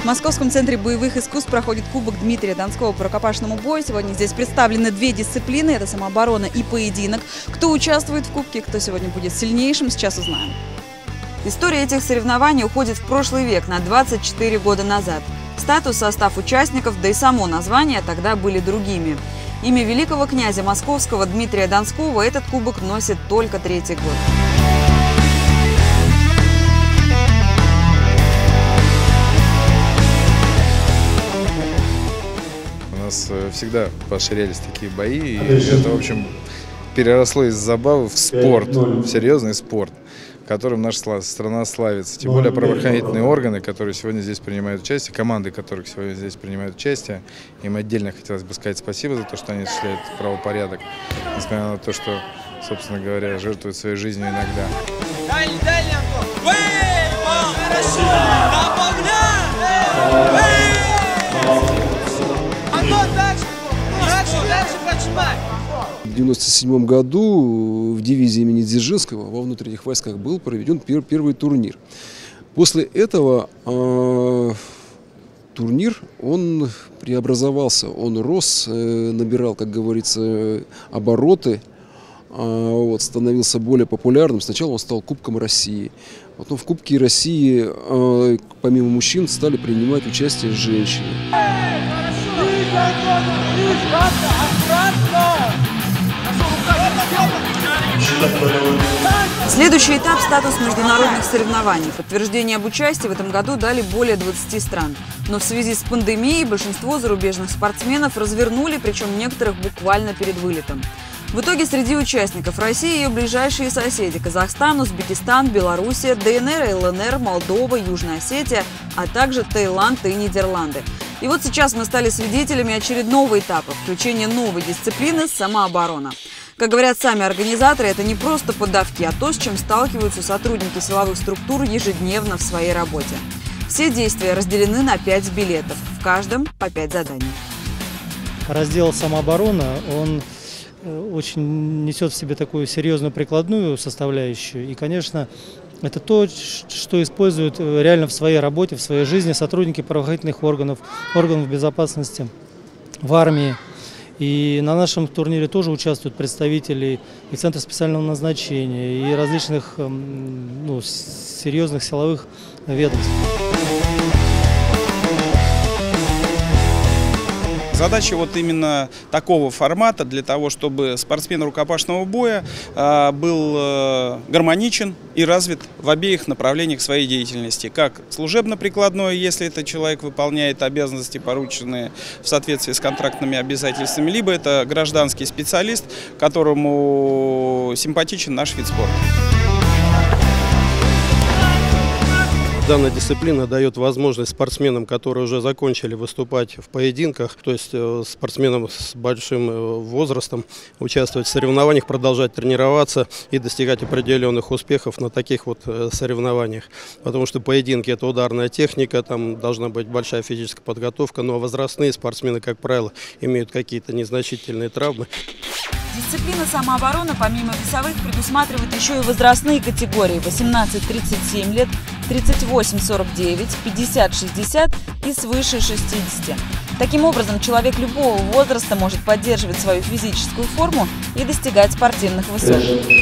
В Московском центре боевых искусств проходит Кубок Дмитрия Донского по рукопашному бою. Сегодня здесь представлены две дисциплины – это самооборона и поединок. Кто участвует в Кубке, кто сегодня будет сильнейшим, сейчас узнаем. История этих соревнований уходит в прошлый век, на 24 года назад. Статус, состав участников, да и само название тогда были другими. Имя великого князя Московского Дмитрия Донского этот кубок носит только третий год. У нас всегда поощрялись такие бои, и это, в общем, переросло из забавы в спорт, в серьезный спорт, которым наша страна славится. Тем более правоохранительные органы, которые сегодня здесь принимают участие, команды, которых сегодня здесь принимают участие, им отдельно хотелось бы сказать спасибо за то, что они осуществляют правопорядок, несмотря на то, что, собственно говоря, жертвуют своей жизнью иногда. В 1997 году в дивизии имени Дзержинского во внутренних войсках был проведен первый турнир. После этого турнир, он преобразовался, он рос, набирал, как говорится, обороты, становился более популярным. Сначала он стал Кубком России. Потом в Кубке России помимо мужчин стали принимать участие женщины. Следующий этап – статус международных соревнований. Подтверждение об участии в этом году дали более 20 стран. Но в связи с пандемией большинство зарубежных спортсменов развернули, причем некоторых буквально перед вылетом. В итоге среди участников России и ее ближайшие соседи – Казахстан, Узбекистан, Белоруссия, ДНР и ЛНР, Молдова, Южная Осетия, а также Таиланд и Нидерланды. И вот сейчас мы стали свидетелями очередного этапа – включения новой дисциплины – самооборона. Как говорят сами организаторы, это не просто поддавки, а то, с чем сталкиваются сотрудники силовых структур ежедневно в своей работе. Все действия разделены на 5 билетов, в каждом по 5 заданий. Раздел «Самооборона», он очень несет в себе такую серьезную прикладную составляющую. И, конечно, это то, что используют реально в своей работе, в своей жизни сотрудники правоохранительных органов, органов безопасности, в армии. И на нашем турнире тоже участвуют представители и Центра специального назначения, и различных серьезных силовых ведомств. Задача вот именно такого формата для того, чтобы спортсмен рукопашного боя был гармоничен и развит в обеих направлениях своей деятельности. Как служебно-прикладное, если это человек выполняет обязанности, порученные в соответствии с контрактными обязательствами, либо это гражданский специалист, которому симпатичен наш вид спорта. Данная дисциплина дает возможность спортсменам, которые уже закончили выступать в поединках, то есть спортсменам с большим возрастом, участвовать в соревнованиях, продолжать тренироваться и достигать определенных успехов на таких вот соревнованиях. Потому что поединки – это ударная техника, там должна быть большая физическая подготовка, но возрастные спортсмены, как правило, имеют какие-то незначительные травмы. Дисциплина самообороны помимо весовых предусматривает еще и возрастные категории 18-37 лет, 38-49, 50-60 и свыше 60. Таким образом, человек любого возраста может поддерживать свою физическую форму и достигать спортивных высот.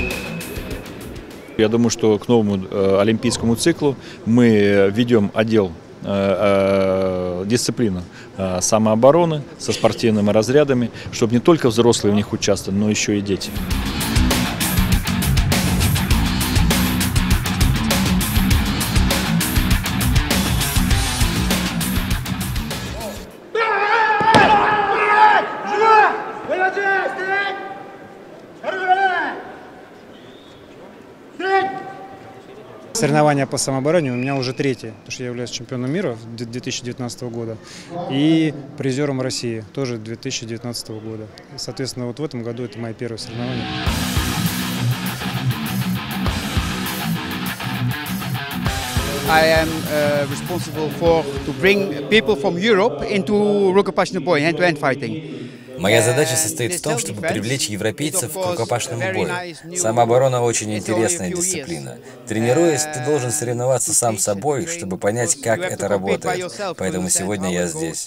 Я думаю, что к новому олимпийскому циклу мы ведем отдел дисциплину самообороны со спортивными разрядами, чтобы не только взрослые в них участвовали, но еще и дети. Соревнования по самообороне у меня уже третье, потому что я являюсь чемпионом мира 2019 года и призером России тоже 2019 года. И, соответственно, вот в этом году это мои первые соревнования. I am responsible to bring people from Europe into rukopashny boy, hand-to-hand fighting. Моя задача состоит в том, чтобы привлечь европейцев к рукопашному бою. Самооборона очень интересная дисциплина. Тренируясь, ты должен соревноваться сам с собой, чтобы понять, как это работает. Поэтому сегодня я здесь.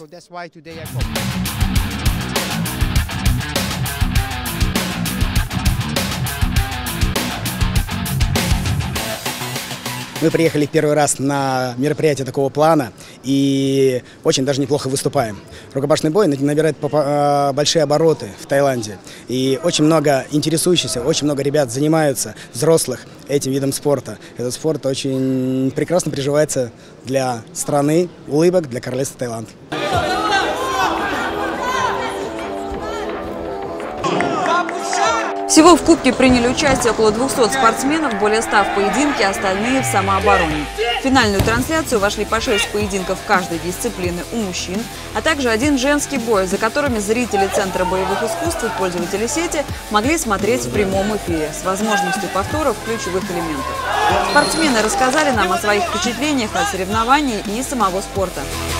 Мы приехали первый раз на мероприятие такого плана и очень даже неплохо выступаем. Рукопашный бой набирает большие обороты в Таиланде. И очень много интересующихся, очень много ребят занимаются, взрослых, этим видом спорта. Этот спорт очень прекрасно приживается для страны улыбок, для королевства Таиланд. Всего в Кубке приняли участие около 200 спортсменов, более 100 в поединке, остальные в самообороне. В финальную трансляцию вошли по 6 поединков каждой дисциплины у мужчин, а также один женский бой, за которыми зрители Центра боевых искусств и пользователи сети могли смотреть в прямом эфире с возможностью повторов ключевых элементов. Спортсмены рассказали нам о своих впечатлениях от соревнований и самого спорта.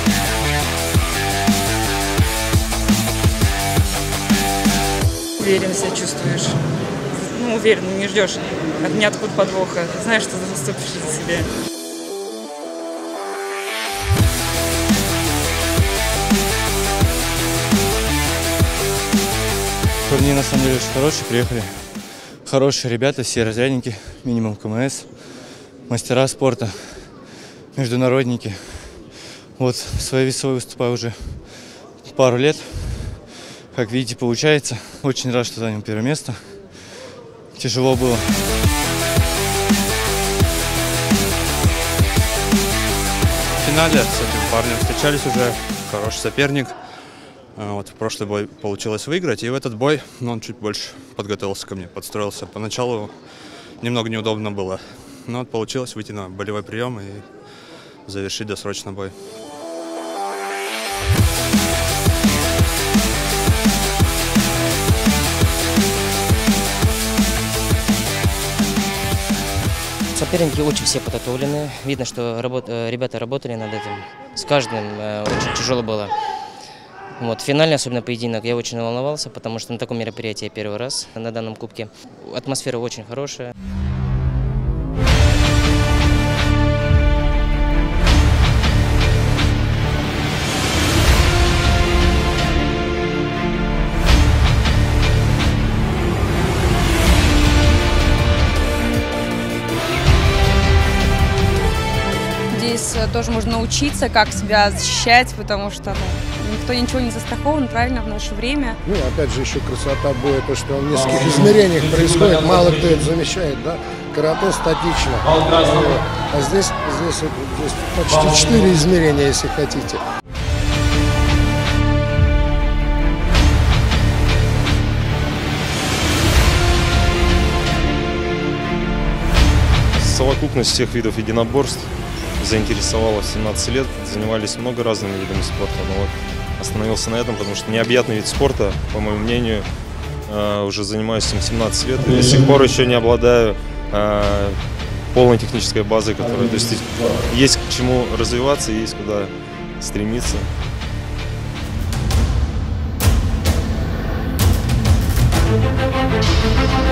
Уверенно себя чувствуешь. Ну, уверенно, не ждешь от ниоткуда подвоха. Знаешь, что ты заступишь за себя. Турнир на самом деле очень хороший. Приехали хорошие ребята, все разрядники, минимум КМС, мастера спорта, международники. Вот в своей весовой выступаю уже пару лет. Как видите, получается. Очень рад, что занял первое место. Тяжело было. В финале с этим парнем встречались уже. Хороший соперник. Вот, в прошлый бой получилось выиграть. И в этот бой он чуть больше подготовился ко мне, подстроился. Поначалу немного неудобно было. Но вот получилось выйти на болевой прием и завершить досрочно бой. Соперники очень все подготовлены. Видно, что ребята работали над этим. С каждым очень тяжело было. Вот, финальный, особенно поединок, я очень волновался, потому что на таком мероприятии я первый раз на данном кубке. Атмосфера очень хорошая. Здесь тоже можно научиться, как себя защищать, потому что никто ничего не застрахован, правильно, в наше время. Ну, опять же, еще красота боя, то, что он в нескольких измерениях происходит, мало кто это замечает, да? Карате статично. А здесь почти 4 измерения, если хотите. Совокупность всех видов единоборств заинтересовала в 17 лет, занимались много разными видами спорта, но вот остановился на этом, потому что необъятный вид спорта, по моему мнению, уже занимаюсь им 17 лет и до сих пор еще не обладаю полной технической базой, которая, то есть к чему развиваться, есть куда стремиться. Thank you.